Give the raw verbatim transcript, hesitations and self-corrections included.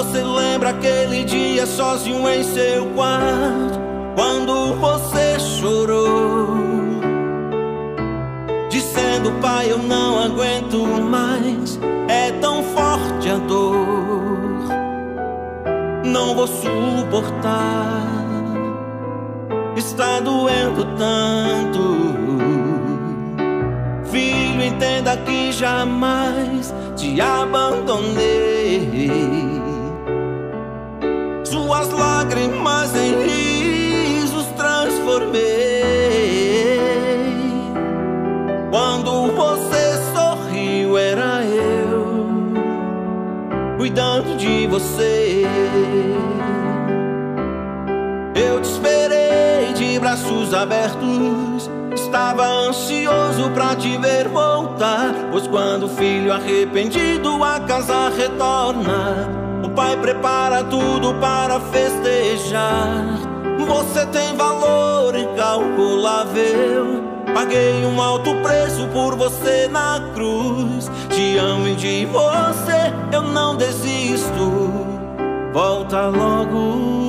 Você lembra aquele dia sozinho em seu quarto, quando você chorou, dizendo: pai, eu não aguento mais, é tão forte a dor, não vou suportar, está doendo tanto. Filho, entenda que jamais te abandonei, suas lágrimas em risos transformei. Quando você sorriu, era eu cuidando de você. Eu te esperei de braços abertos, estava ansioso pra te ver voltar, pois quando o filho arrependido a casa retorna, o pai prepara tudo para festejar. Você tem valor incalculável, paguei um alto preço por você na cruz. Te amo e de você eu não desisto, volta logo.